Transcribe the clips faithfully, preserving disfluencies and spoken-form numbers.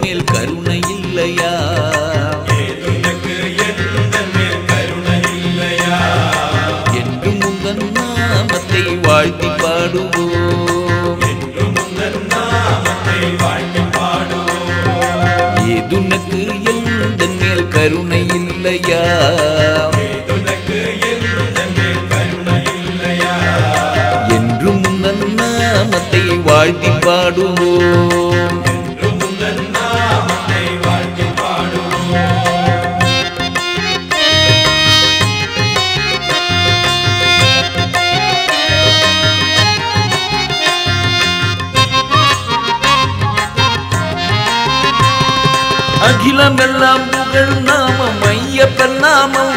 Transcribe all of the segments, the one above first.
மேல் கருணை இல்லையா? ஏதுனக்கு எந்தன் மேல் கருணை இல்லையா? என்றும் உந்தன் நாமத்தை வாழ்த்தி பாடுவோம், என்றும் உந்தன் நாமத்தை வாழ்த்தி பாடுவோம். ஏதுனக்கு எந்தன் மேல் கருணை இல்லையா? ஏதுனக்கு எந்தன் மேல் கருணை இல்லையா? என்றும் உந்தன் நாமத்தை வாழ்த்தி பாடுவோம். என்றும் உந்தன் நாமத்தை வாழ்த்தி பாடுவோம். அகிலமெல்லாம் புகழ் நாமம் ஐயப்பன் நாமம்,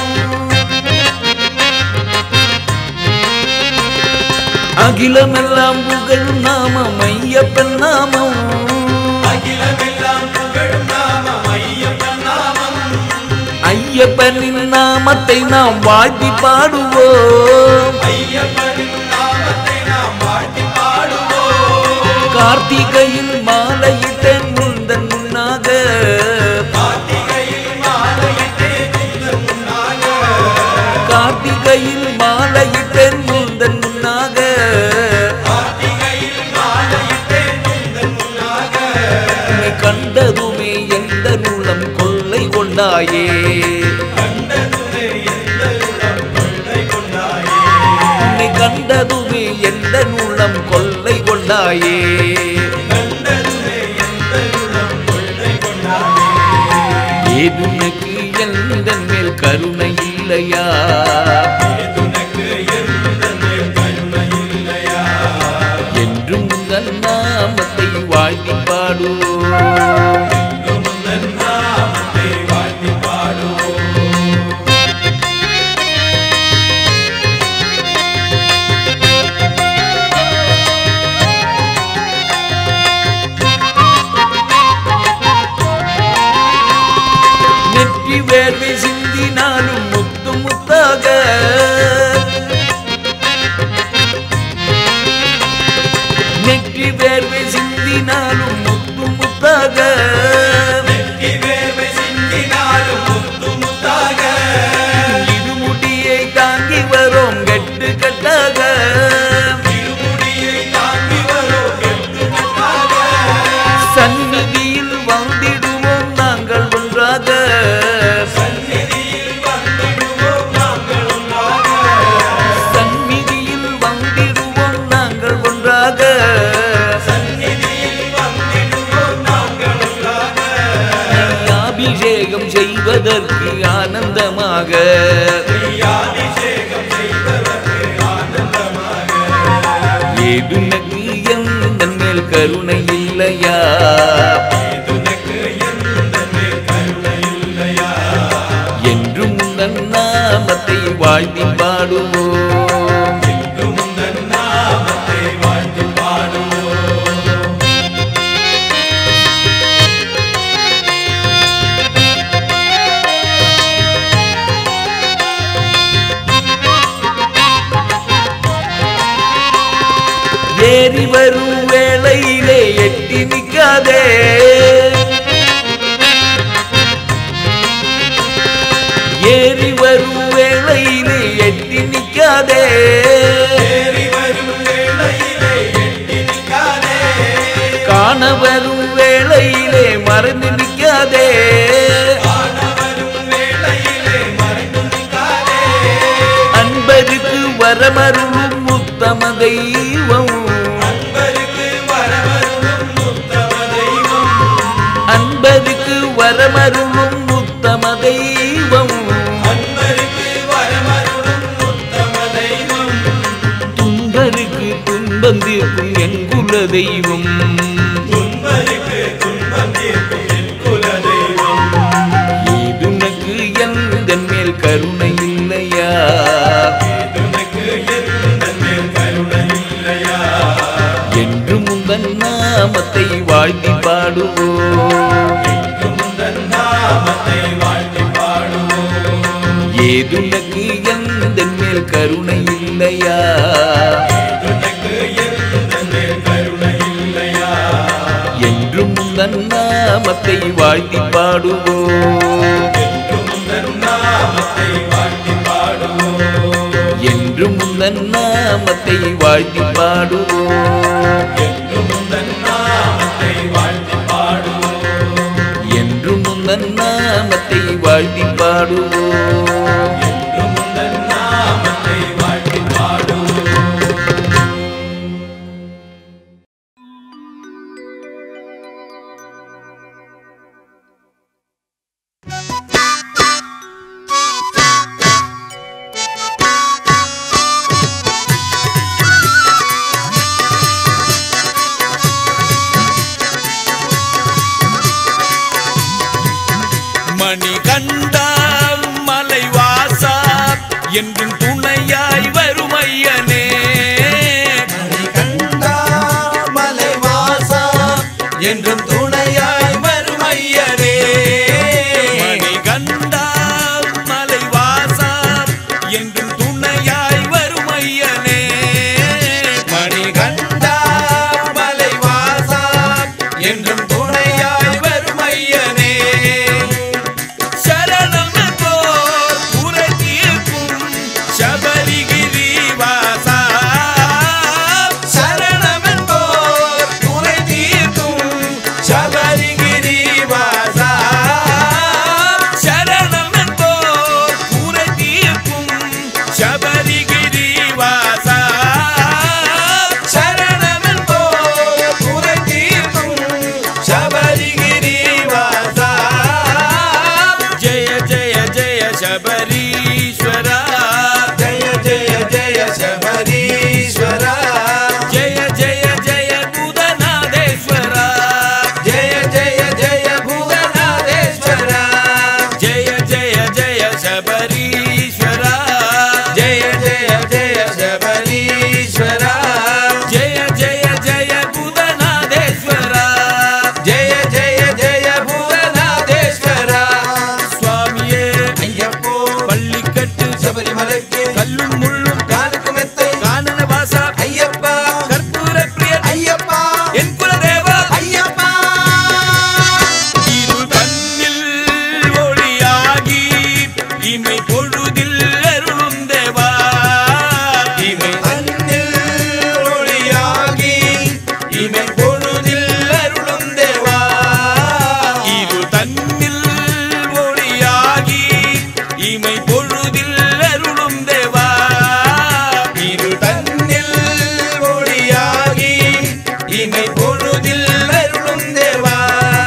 அகிலமெல்லாம் புகழ் நாமம் ஐயப்பன் நாமம், அகிலமெல்லாம் புகழும் நாமம் ஐயப்பன் நாமம். ஐயப்பனின் நாமத்தை நாம் வாழ்த்தி பாடுவோம், ஐயப்பனின் நாமத்தை நாம் வாழ்த்தி பாடுவோம். கார்த்திகையில் மாலையிட்டேன் முந்தன் முன்னாக, கார்த்திகையில் மாலையிட்டே உந்தன் முன்னாக. கார்த்திகையில் மாலையிட்டேன் முந்தன் முன்னாக, கார்த்திகையில் மாலையிட்டே உந்தன் முன்னாக. உன்னை கண்டதுமே எந்த நூலம் கொள்ளை கொண்டாயே, கண்டதுமே எந்த உளம் கொள்ளை கொண்டாயே. உன்னை கண்டதுமே எந்த நூலம் கொள்ளை கொண்டாயே. கண்டதுமே எந்த உளம் கொள்ளை கொண்டாயே. ஏதுனக்கு எந்தன் மேல் கருணை இல்லையா? ஏதுனக்கு எந்தன் மேல் கருணை இல்லையா? என்றும் உந்தன் நாமத்தை வாழ்த்தி பாடுவோம், என்றும் உந்தன் நாமத்தை வாழ்த்தி பாடுவோம். நெற்றி வேர்வை சிந்தினாலும் முத்து முத்தாக, நெற்றி வேர்வை சிந்தினாலும் முத்து முத்தாக, நெற்றி வேர்வை சிந்தினாலும் முத்து முத்தாக. இருமுடியை தாங்கி வரோம் கெட்டு கட்டாக, இருமுடியை தாங்கி வரும் கெட்டு கட்டாக. சந்நிதியில் வந்திடுவோம் நாங்கள் ஒன்றாக, சந்நிதியில் வந்திடுவோம் நாங்கள் ஒன்றாக. சந்நிதியில் வந்திடுவோம் நாங்கள் ஒன்றாக, சந்நிதியில் வந்திடுவோம் நாங்கள் ஒன்றாக. அபிஷேகம் செய்வதற்கு ஆனந்தமாக, அபிஷேகம் செய்வதற்கு ஆனந்தமாக. ஏதுனக்கு எந்தன் மேல் கருணை இல்லையா? ஏதுனக்கு எந்தன் மேல் கருணை இல்லையா? என்றும் உந்தன் நாமத்தை வாழ்த்தி பாடுவோம், என்றும் உந்தன் நாமத்தை வாழ்த்தி பாடுவோம். ஏறி வரும் வேளையிலே எட்டி நிற்காதே, ஏறி வரும் வேளையிலே எட்டி நிற்காதே, ஏறி வரும் வேளையிலே எட்டி நிற்காதே. காண வரும் வேளையிலே மறந்து நிற்காதே, காண வரும் வேளையிலே மறைந்து நிற்காதே. அன்பருக்கு வரமருளும் உத்தம தெய்வம், அன்பருக்கு வரவருளும் உத்தம தெய்வம். அன்பருக்கு வரமருளும் உத்தம தெய்வம், அன்பருக்கு வரவருளும் உத்தம தெய்வம். துன்பருக்கு துன்பம் தீர்க்கும் என் குல தெய்வம், துன்பருக்கு துன்பம் தீர்க்கும் என் குல தெய்வம். ஏதுனக்கு எந்தன் மேல் கருணை இல்லையா? ஏதுனக்கு எந்தன் மேல் கருணை இல்லையா? என்றும் உந்தன் நாமத்தை வாழ்த்தி பாடுவோம், என்றும் உந்தன் நாமத்தை வாழ்த்தி பாடுவோம். ஏதுனக்கு எந்தன் மேல் கருணை இல்லையா? ஏதுனக்கு எந்தன் மேல் கருணை இல்லையா? என்றும் உந்தன் நாமத்தை நாமத்தை வாழ்த்தி பாடுவோம் என்றும் உந்தன் நாமத்தை வாழ்த்தி பாடுவோம் என்றும் உந்தன் நாமத்தை வாழ்த்தி பாடுவோம் என்றும் உந்தன் நாமத்தை வாழ்த்தி பாடுவோம் என்றும் உந்தன் நாமத்தை வாழ்த்தி பாடுவோம் மணிகண்டா மலைவாசா என்றும் துணையாய் வரும் ஐயனே மணிகண்டா மலைவாசா என்றும் துணையாய் வரும் ஐயனே மணிகண்டா மலைவாசா என்றும் துணையாய் வரும் ஐயனே மணிகண்டா மலைவாசா என்றும் துணையாய் வரும் ஐயனே சரணம் என்போர் குறை தீர்க்கும் சபரிகிரி வாசா சரணம் என்போர் குறை தீர்க்கும் சபரிகிரி வாசா சரணம் என்போர் குறை தீர்க்கும் சபரிகிரி வாசா சரணம் என்போர் குறை தீர்க்கும் சபரிகிரி வாசா ஜெய ஜெய ஜெய சபரீஸ்வரா ஜெய ஜெய ஜெய சபரீஸ்வரா ஜெய ஜெய ஜெய பூதநாதேஸ்வரா ஜெய ஜெய ஜெய பூதநாதேஸ்வரா ஜெய ஜெய ஜெய சபரீஸ்வரா ஜெய ஜெய ஜெய சபரீஸ்வரா ஜெய ஜெய ஜெய பூதநாதேஸ்வரா ஜெய ஜெய ஜெய பூதநாதேஸ்வரா சுவாமியே ஐயப்போ பள்ளிக்கட்டு சபரிமலைக்கு கல்லும் முள்ளும் காலுக்கு மெத்தை கானன வாசா ஐயப்பா கற்பூர பிரியன் ஐயப்பா என் குலதேவா ஐயப்பா இருள் கண்ணில் ஒளியாகி இமை பொழுதில் அருளும் தேவா இமை அன்னில் ஒளியாகி இமை பொழுதில் அருளும் தேவா இரு தன்னில் ஒளியாகி இமை பொழுதில் அருளும் தேவா இரு தன்னில் ஒளியாகி இமை பொழுதில் அருளும் தேவா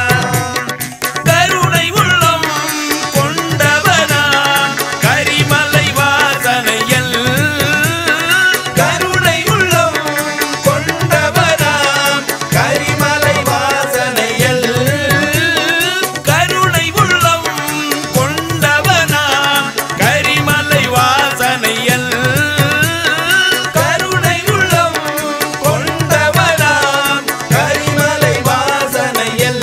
கருணை உள்ளம் கொண்டவனா கரிமலை வாசனையல் கருணை உள்ளம் கொண்டவராம் கரிமலை வாசனையல் கருணை உள்ளம் கொண்டவனா கரிமலை வாசனையல் கருணை உள்ளம் கொண்டவராம் கரிமலை வாசனையல்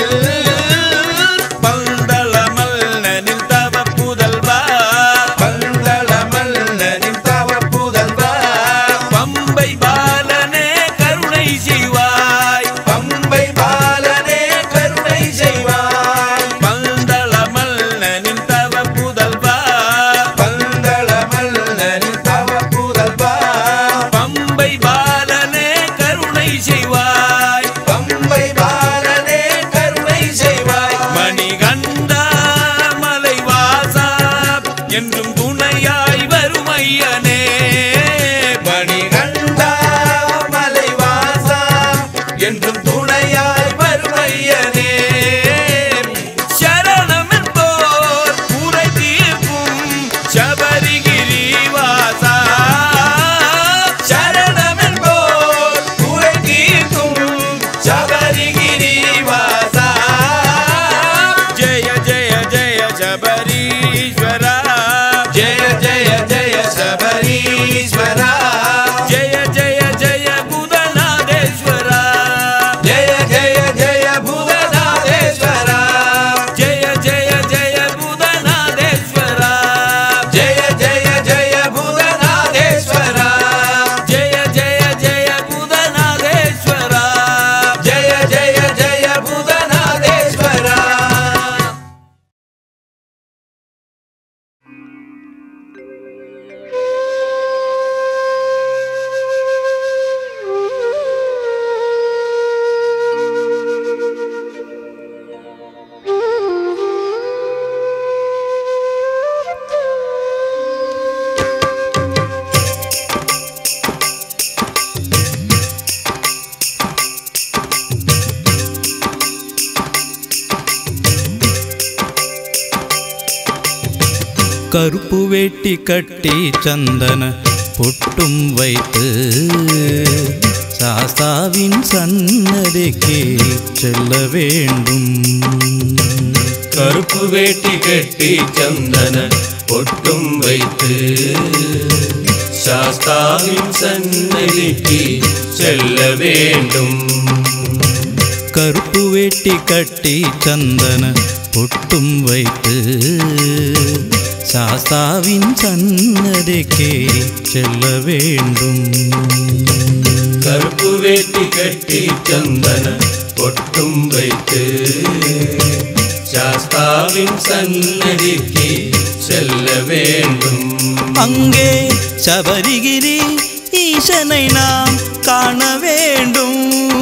பந்தளமல்லனில் தவ புதல்வா பந்தள மன்னனின் தவ புதல்வா பம்பை பாலனே கருணை செய்வாய் பம்பை பாலனே கருணை செய்வாய் பந்தளமல்லனின் தவ புதல்வா பந்தள மன்னனின் தவ புதல்வா பம்பை பாலனே கருணை செய்வாய் பம்பை பாலனே கருணை செய்வாய் மணிகண்டா மலைவாசா என்றும் துணையாய் வரும் ஐயனே மணிகண்டா மலைவாசா என்றும் துணையாய் வரும் ஐயனே சரணம் என்போர் குறை தீர்க்கும் சபரிகிரி வாசா சரணம் என்போர் குறை தீர்க்கும் சபரிகிரி வாசா ஜெய ஜெய ஜெய சபரீஸ்வரா கருப்பு வேட்டி கட்டி சந்தன பொட்டும் வைத்து சாஸ்தாவின் சன்னதிக்கு செல்ல வேண்டும். கருப்பு வேட்டி கட்டி சந்தன பொட்டும் வைத்து சாஸ்தாவின் சன்னதிக்கு செல்ல வேண்டும். கருப்பு வேட்டி கட்டி சந்தன பொட்டும் வைத்து சாஸ்தாவின் சன்னதிக்கு செல்ல வேண்டும். கருப்பு வேட்டி கட்டி சந்தன பொட்டும் வைத்து சாஸ்தாவின் சன்னதிக்கு செல்ல வேண்டும். அங்கே சபரிகிரி ஈசனை நாம் காண வேண்டும்.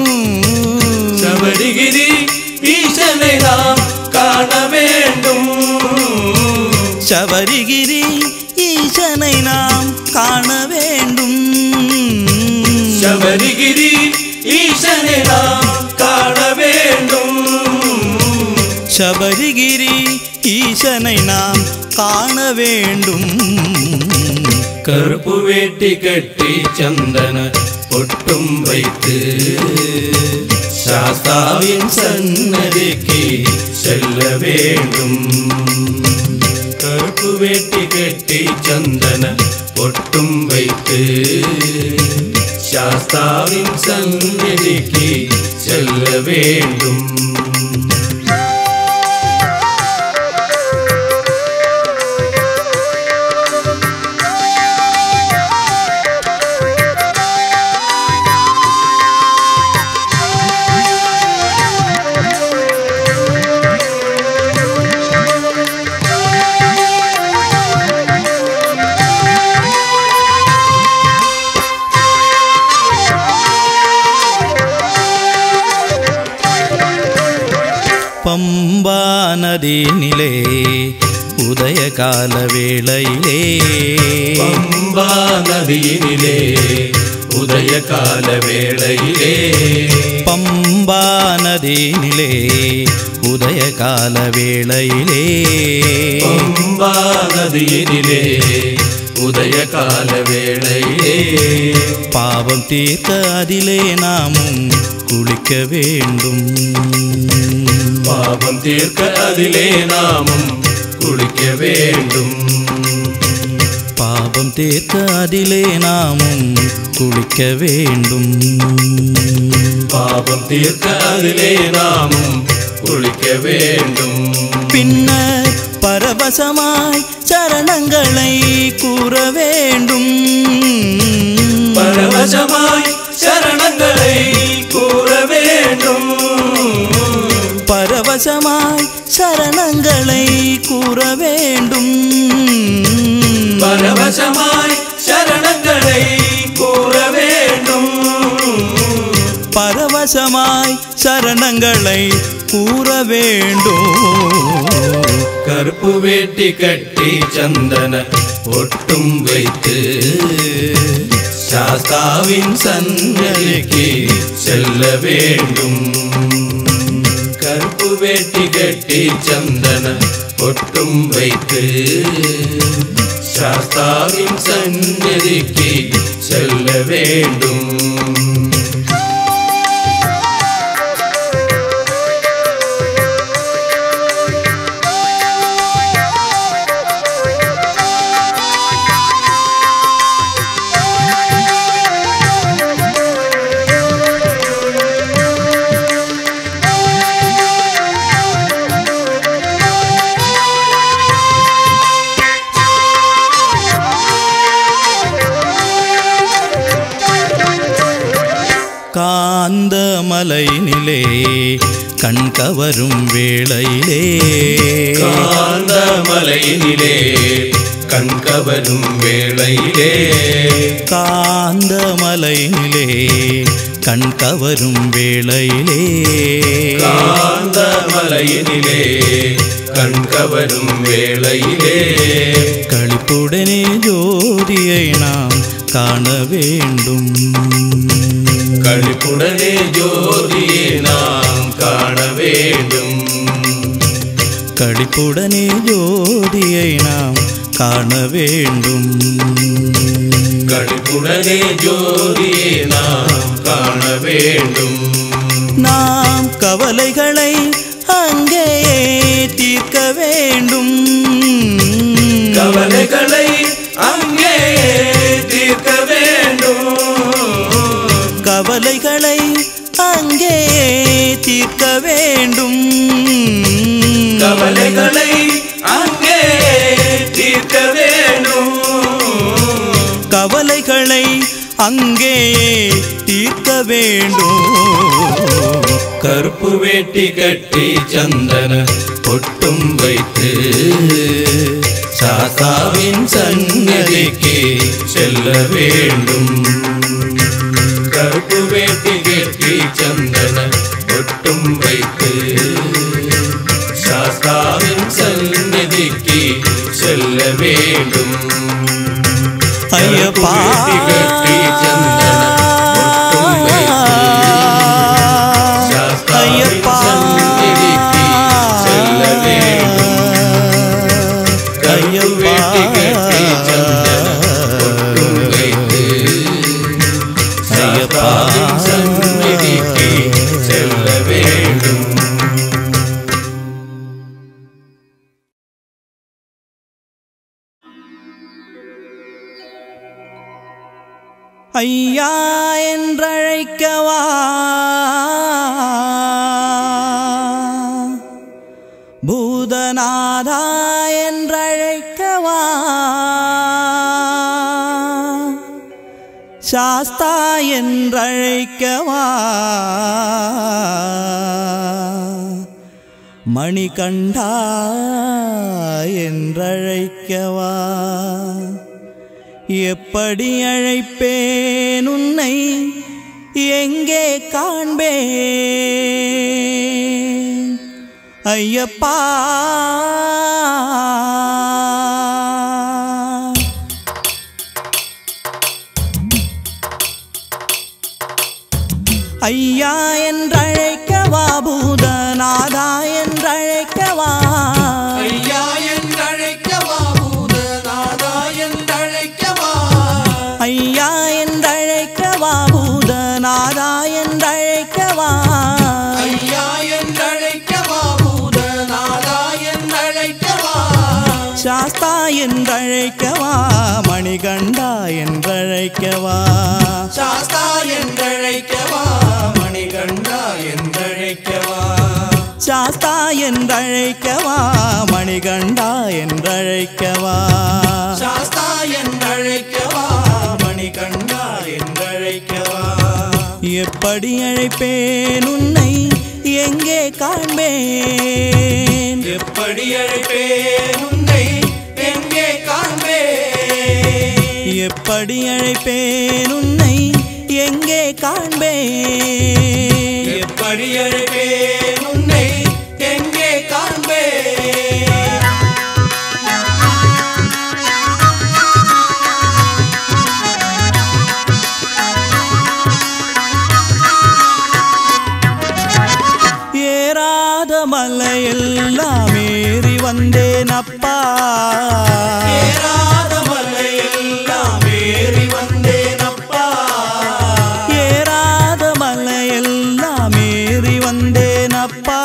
சபரிகிரி ஈசனை நாம் காண வேண்டும். சபரிகிரி ஈசனை நாம் காண வேண்டும். சபரிகிரி ஈசனை நாம் காண வேண்டும். சபரிகிரி ஈசனை நாம் காண வேண்டும். கருப்பு வேட்டி கட்டி சந்தன பொட்டும் வைத்து சாஸ்தாவின் சன்னதிக்கு செல்ல வேண்டும். கருப்பு வேட்டி கட்டி சந்தன பொட்டும் வைத்து சாஸ்தாவின் சன்னதிக்கு செல்ல வேண்டும். பம்பா நதியினிலே உதய கால வேளையிலே பம்பா நதியினிலே உதய கால வேளையிலே பம்பா நதியினிலே உதய கால வேளையிலே பம்பா நதியினிலே உதய கால வேளையிலே பாவம் தீர்க்க அதிலே நாமும் குளிக்க வேண்டும். பாவம் தீர்க்க அதிலே நாமும் குளிக்க வேண்டும். பாவம் தீர்க்க அதிலே நாமும் குளிக்க வேண்டும். பாவம் தீர்க்க அதிலே நாமும் குளிக்க வேண்டும். பின்னர் பரவசமாய் சரணங்களை கூற வேண்டும். பரவசமாய் சரணங்களை கூற வேண்டும். பரவசமாய் சரணங்களை கூற வேண்டும். பரவசமாய் சரணங்களை கூற வேண்டும். பரவசமாய் சரணங்களை கூற வேண்டும். கருப்பு வேட்டி கட்டி சந்தன பொட்டும் வைத்து சாஸ்தாவின் சன்னதிக்கு செல்ல வேண்டும். கருப்பு வேட்டி கட்டி சந்தன பொட்டும் வைத்து சாஸ்தாவின் சன்னதிக்கு செல்ல வேண்டும். காந்த மலையினிலே கண் கவரும் வேளையிலே காந்த மலையினிலே கண் கவரும் வேளையிலே காந்த மலையினிலே கண் கவரும் வேளையிலே காந்த மலையினிலே கண் கவரும் வேளையிலே களிப்புடனே ஜோதியை நாம் காண வேண்டும். களிப்புடனே ஜோதியை நாம் காண வேண்டும். களிப்புடனே ஜோதியை நாம் காண வேண்டும். களிப்புடனே ஜோதியை நாம் காண வேண்டும். நாம் கவலைகளை அங்கே தீர்க்க வேண்டும். கவலைகளை அங்கே தீர்க்க வேண்டும். கவலைகளை அங்கே தீர்க்க வேண்டும். கவலைகளை அங்கே தீர்க்க வேண்டும். கவலைகளை அங்கே தீர்க்க வேண்டும். கருப்பு வேட்டி கட்டி சந்தன பொட்டும் வைத்து சாஸ்தாவின் சந்நிதிக்கு செல்ல வேண்டும். கருப்பு வேட்டி கட்டி சந்தன பொட்டும் வைத்து சாஸ்தாவின் சந்நிதிக்கு செல்ல வேண்டும். ஐயப்பா கட்டி சந்தன பொட்டும் வைத்து சாஸ்தாவின் சந்நிதிக்கு செல்ல வேண்டும். கருப்பு வேட்டி கட்டி சந்தன பொட்டும் வைத்து சாஸ்தாவின் சந்நிதிக்கு செல்ல வேண்டும். ஐயா என்றழைக்கவா பூதநாதா என்றழைக்கவா சாஸ்தா என்றழைக்கவா மணிகண்டா என்றழைக்கவா எப்படி அழைப்பேன் உன்னை எங்கே காண்பேன் ஐயப்பா ஐயா என்றழைக்கவா பூதநாதா என்றழைக்கவா ஐயா என்றழைக்கவா பூதநாதா என்றழைக்கவா ஐயா என்றழைக்கவா பூதநாதா என்றழைக்கவா ஐயா என்றழைக்கவா பூதநாதா என்றழைக்கவா சாஸ்தா என்றழைக்கவா மணிகண்டா என்றழைக்கவா சாஸ்தா என்றழைக்கவா மணிகண்டா என்றழைக்கவா சாஸ்தா என்றழைக்கவா மணிகண்டா என்றழைக்கவா சாஸ்தா என்றழைக்கவா மணிகண்டா என்றழைக்கவா எப்படி அழைப்பேன் உன்னை எங்கே காண்பேன் எப்படி அழைப்பேன் உன்னை எங்கே காண்பேன் எப்படி அழைப்பேன் உன்னை எங்கே காண்பேன் எப்படி அழைப்பேன் உன்னை எங்கே காண்பேன் ஏறாத மலையெல்லாம் ஏறி வந்தேன் அப்பா ஏறாத மலையெல்லாம் ஏறி வந்தேன் அப்பா ஏறாத மலையெல்லாம் ஏறி வந்தேன் அப்பா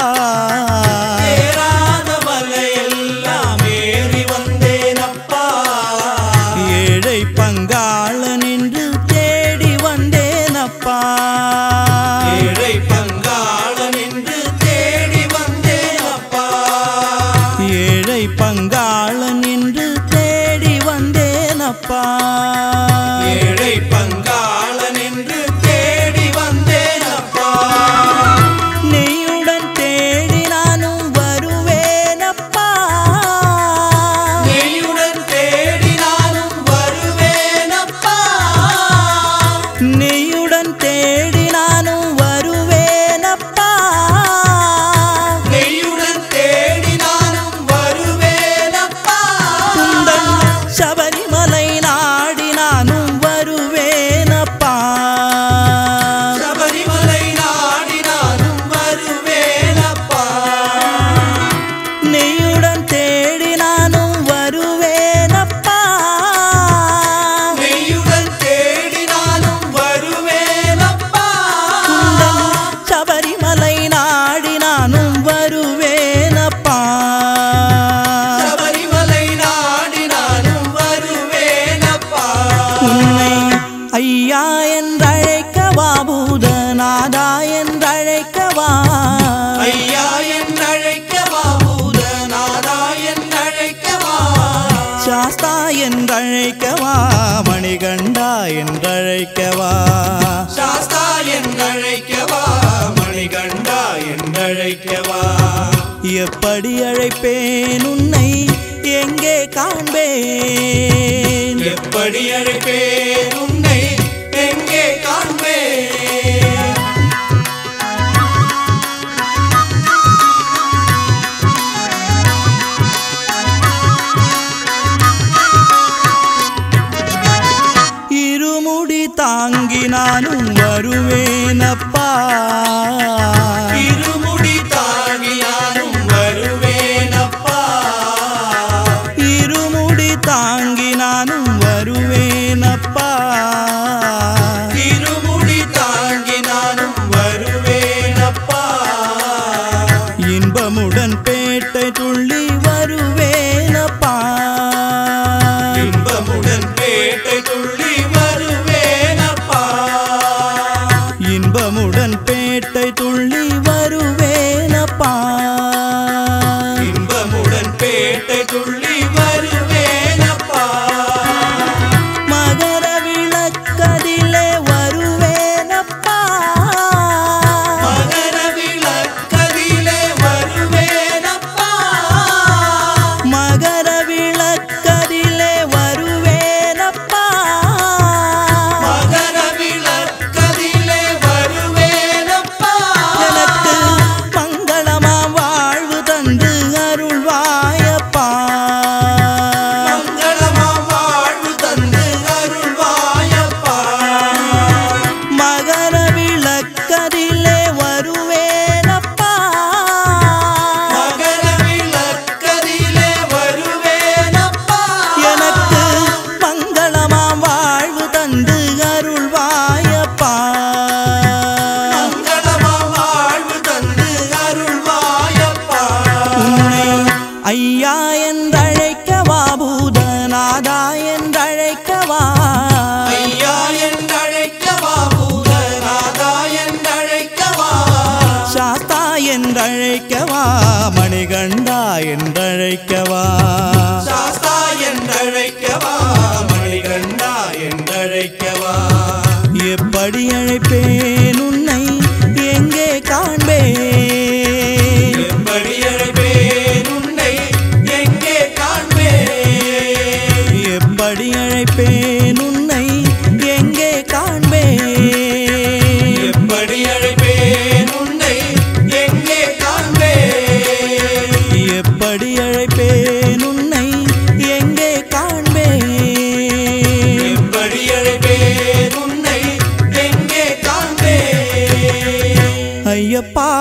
ஏறாத மலையெல்லாம் ஏறி வந்தேன் அப்பா ஏழை பங்காளன் என்று தேடி வந்தேன் அப்பா ஏழை பங்காளன் என்று தேடி வந்தேன் அப்பா ஏழை பங்காளன் என்று தேடி வந்தேன் அப்பா ஏழை பங்காளன் என்று தேடி வந்தேன் அப்பா நெய்யுடன் தேடி நானும் வருவேன் அப்பா நெய்யுடன் தேடி நானும் வருவேன் அப்பா நெய்யுடன் தேடி நானும் வருவேன் அப்பா நெய்யுடன் தேடி நானும் வருவேன் அப்பா குந்தன் சபரிமலை நாடி சாஸ்தா என்றழைக்கவா மணிகண்டா என்றழைக்கவா சாஸ்தா என்றழைக்கவா மணிகண்டா என்றழைக்கவா எப்படி அழைப்பேன் உன்னை எங்கே காண்பேன் எப்படி அழைப்பேன் உன்னை எங்கே காண்பேன் இருமுடி தாங்கி நானும் வருவேனப்பா இருமுடி தாங்கி நானும் வருவேனப்பா இருமுடி தாங்கி நானும் வருவேனப்பா இருமுடி தாங்கி நானும் வருவேனப்பா இன்பமுடன் பேட்டை துள்ளி வருவேனப்பா இன்பமுடன் பேட்டை துள்ளி வருவேனப்பா இன்பமுடன் பேட்டை துள்ளி வருவேனப்பா இன்பமுடன் பேட்டை துள்ளி வருவேனப்பா மகர விளக்கதிலே வருவேனப்பா மகர விளக்கதிலே வருவேனப்பா மகர விளக்கதிலே வருவேனப்பா மகர விளக்கதிலே வருவேனப்பா எனக்கு மங்களமா வாழ்வு தந்து அருள்வாயப்பா மங்களமா வாழ்வு தந்து அருள்வாயப்பா மகர விளக்கதிலே வருவேனப்பா மகர விளக்கதிலே வருவேனப்பா எனக்கு மங்களமா வாழ்வு தந்து அருள்வாயப்பா மங்களமா வாழ்வு தந்து அருள்வாயப்பா உன்னை ஐயா என்றழைக்கவா பூதநாதா என்றழைக்கவா ஐயா என்றழைக்கவா பூதநாதா என்றழைக்கவா சாஸ்தா என்றழைக்கவா மணிகண்டா என்றழைக்கவா சாஸ்தா என்றழைக்கவா மணிகண்டா என்றழைக்கவா எப்படி அழைப்பேன் உன்னை எங்கே காண்பேன் எப்படி அழைப்பேன் உன்னை எங்கே காண்பேன் எப்படி அழைப்பேன் உன்னை எங்கே காண்பேன் எப்படி அழைப்பேன் உன்னை எங்கே காண்பேன் எப்படி அழைப்பேன் உன்னை எங்கே காண்பேன் எப்படி அழைப்பேன் உன்னை எங்கே காண்பேன் ஐயப்பா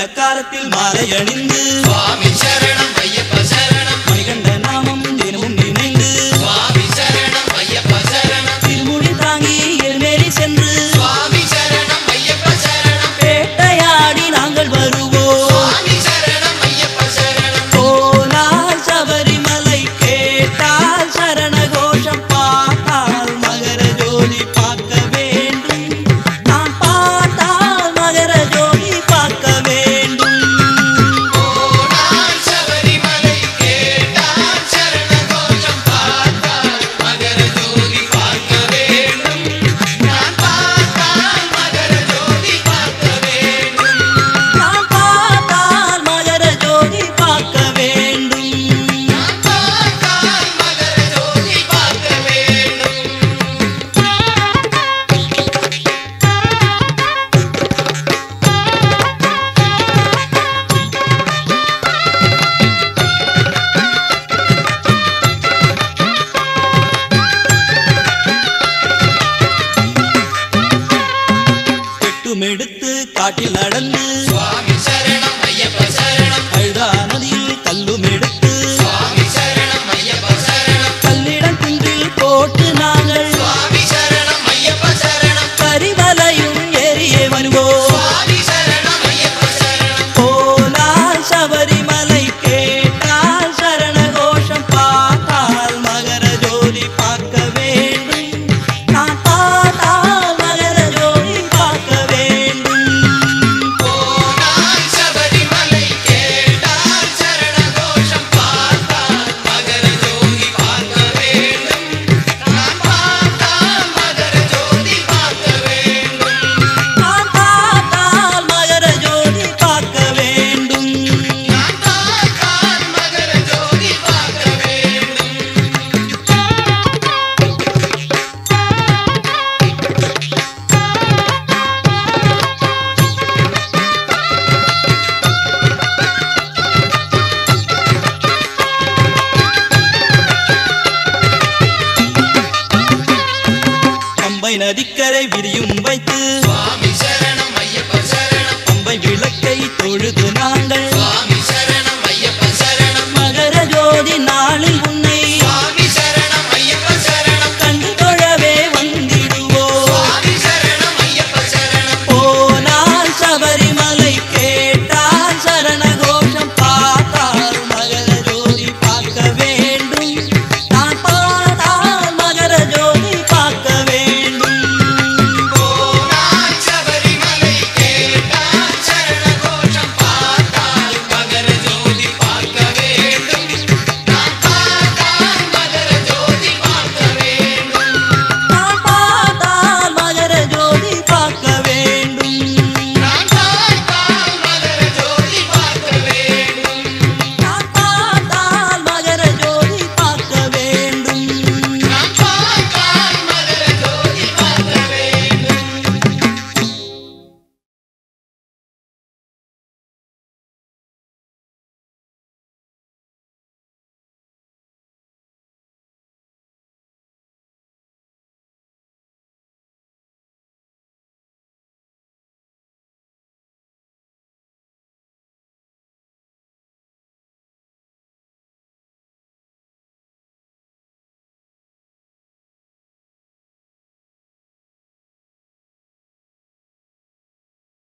மேலக்காரத்தில் மாலை அணிந்து சுவாமி சரணம் ஐயப்ப சரணம் மணிகண்ட நாமம் தினமும் நினைந்து சுவாமி சரணம் ஐயப்ப சரணம் திருமுடி தாங்கி எருமேலி சென்று சுவாமி சரணம் ஐயப்ப சரணம் வேட்டையாடி நாங்கள் வருவோம் சுவாமி சரணம் ஐயப்ப சரணம் போனால் சபரிமலை கேட்டால் சரண கோஷம் பார்த்தால் மகர ஜோதி பார்க்க வேண்டும் நான் பார்த்தால் மகர ஜோதி பார்க்க வேண்டும் போனால் சபரிமலை கேட்டால் சரண கோஷம் பார்த்தால் மகர ஜோதி பார்க்க வேண்டும் நான் பார்த்தால் மகர ஜோதி பார்க்க வேண்டும் நான் பார்த்தால் மகர ஜோதி பார்க்க வேண்டும் நான் பார்த்தால் மகர ஜோதி பார்க்க வேண்டும் கெட்டும் எடுத்து காட்டில் நடந்து சுவாமி சரணம் ஐயப்ப சரணம் அழுதா நதி